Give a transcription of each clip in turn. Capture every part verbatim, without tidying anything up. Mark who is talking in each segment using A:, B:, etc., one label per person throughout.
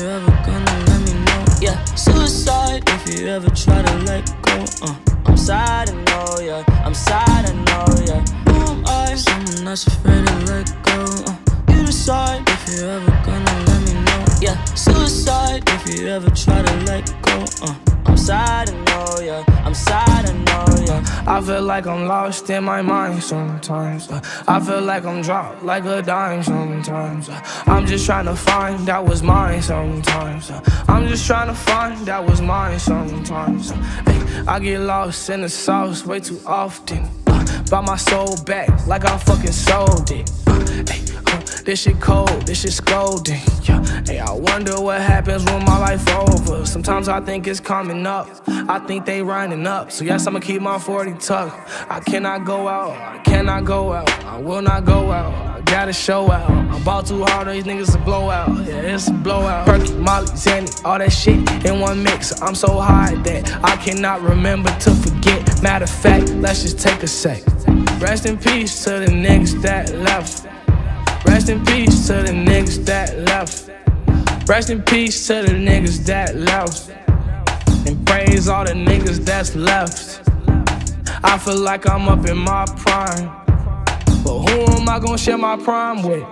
A: you ever gonna let me know. Yeah, suicide if you ever try to let go. uh. I'm sad, I know, yeah, I'm sad, I know, yeah. Who am I? Someone that's afraid to let go. uh. You decide if you ever gonna let me know. Yeah, suicide if you ever try to let go. uh. I'm sad, I know, yeah, I'm sad, I know, yeah.
B: I feel like I'm lost in my mind sometimes. uh, I feel like I'm dropped like a dime sometimes. uh, I'm just trying to find that was mine sometimes. uh, I'm just trying to find that was mine sometimes. uh, ay, I get lost in the sauce way too often. uh, Buy my soul back like I fucking sold it. uh, ay, uh, This shit cold, this shit scolding. Yeah. Hey, I wonder what happens when my life over. Sometimes I think it's coming up, I think they running up. So yes, I'ma keep my forty tucked. I cannot go out, I cannot go out, I will not go out. I gotta show out. I bought too hard, these niggas a blowout. Yeah, it's a blowout. Perky, Molly, Zanny, all that shit in one mix. I'm so high that I cannot remember to forget. Matter of fact, let's just take a sec. Rest in peace to the niggas that left. Rest in peace to the niggas that left. Rest in peace to the niggas that left. And praise all the niggas that's left. I feel like I'm up in my prime, but who am I gonna share my prime with?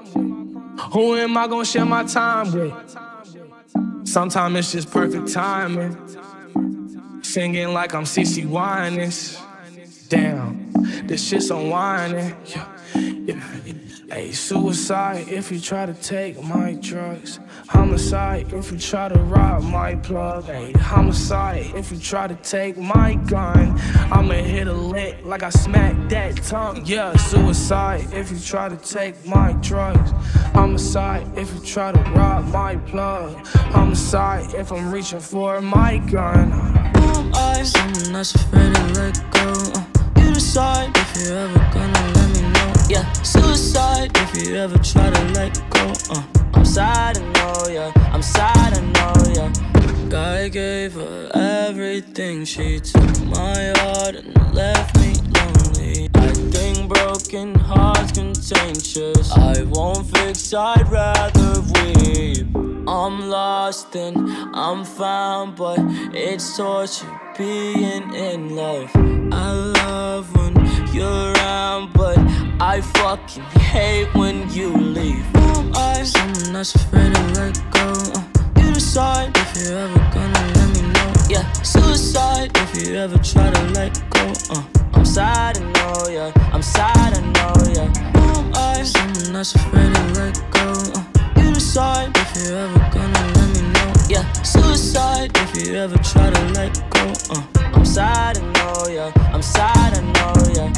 B: Who am I gonna share my time with? Sometimes it's just perfect timing. Singing like I'm C C Winans. Damn, this shit's unwinding. Yeah, yeah. Hey, suicide if you try to take my drugs. Homicide if you try to rob my plug. Hey, homicide if you try to take my gun. I'ma hit a lick like I smacked that tongue. Yeah, suicide if you try to take my drugs. Homicide if you try to rob my plug. Homicide if I'm reaching for my gun.
A: Who am I? Someone that's afraid to let go. uh. You decide if you ever gonna let me know. Yeah, suicide if you ever try to let go. uh. I'm sad, I know, yeah, I'm sad, I know, yeah. God gave her everything, she took my heart and left me lonely. I think broken hearts contagious. I won't fix, I'd rather weep. I'm lost and I'm found, but it's torture being in love. I love when you're around, but I fucking hate when you leave. Who am I? Someone that's afraid to let go. uh. You decide if you ever gonna let me know. Yeah, suicide if you ever try to let go. uh. I'm sad, I know, yeah, I'm sad, I know, yeah. Who am I? Someone that's afraid to let go. uh. You decide if you ever gonna let me know. Yeah, suicide if you ever try to let go. uh. I'm sad, I know, yeah, I'm sad, I know, yeah.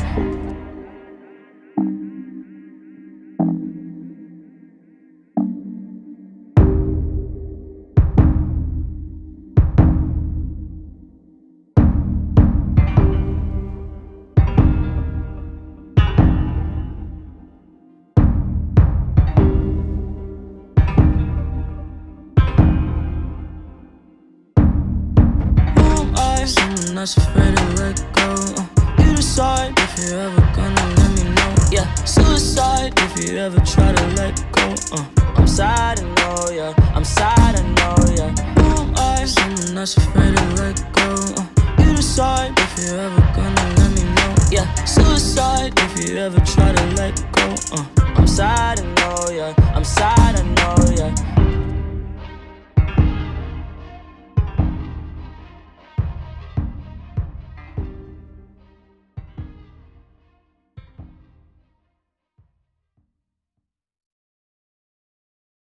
A: Someone that's afraid to let go. uh. You decide if you ever gonna let me know. Yeah, suicide if you ever try to let go. uh. I'm sad, I know, yeah, I'm sad, I know, yeah. Who am I? Someone that's afraid to let go. uh. You decide if you ever gonna let me know. Yeah, suicide if you ever try to let go. uh. I'm sad, I know, yeah, I'm sad, I know, yeah.